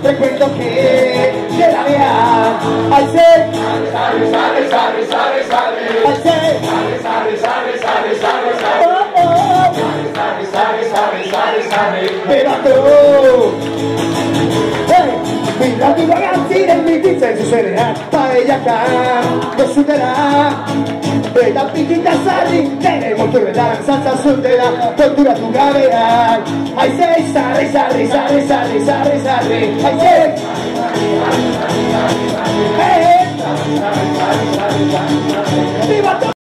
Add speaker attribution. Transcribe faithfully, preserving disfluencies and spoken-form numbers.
Speaker 1: recuerdo que de la vea, ay sé, sale, sale, sale, sale, sale, ay sé, sale, sale, sale, sale, sale, sale, oh, oh, sale, sale, sale, sale, sale, però tu, hey, mi dati ragazzi del miti se succederà, paella acá, lo suderà, e da picchita sali, tenemos tu redar, salsa sudera, tortura tu gavear, ay sé, sale, sale, sale, sale, sale, sale, ay sé, hey, viva